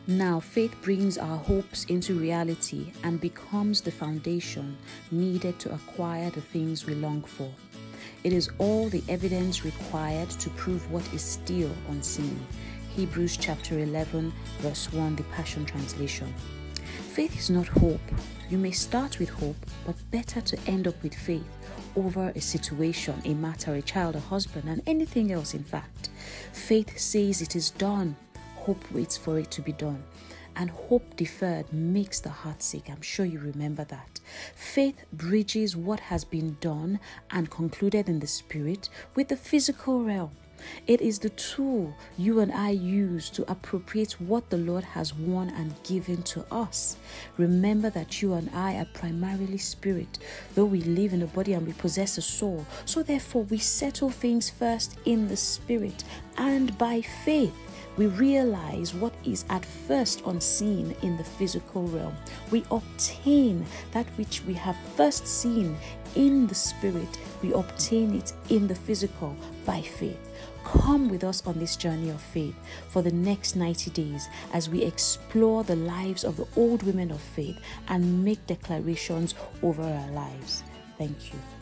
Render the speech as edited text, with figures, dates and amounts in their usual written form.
Now, faith brings our hopes into reality and becomes the foundation needed to acquire the things we long for. It is all the evidence required to prove what is still unseen. Hebrews chapter 11, verse 1, the Passion Translation. Faith is not hope. You may start with hope, but better to end up with faith over a situation, a matter, a child, a husband, and anything else, in fact. Faith says it is done. Hope waits for it to be done. And hope deferred makes the heart sick. I'm sure you remember that. Faith bridges what has been done and concluded in the spirit with the physical realm. It is the tool you and I use to appropriate what the Lord has won and given to us. Remember that you and I are primarily spirit, though we live in a body and we possess a soul. So therefore, we settle things first in the spirit, and by faith, we realize what is at first unseen in the physical realm. We obtain that which we have first seen in the spirit. We obtain it in the physical by faith. Come with us on this journey of faith for the next 90 days as we explore the lives of the old women of faith and make declarations over our lives. Thank you.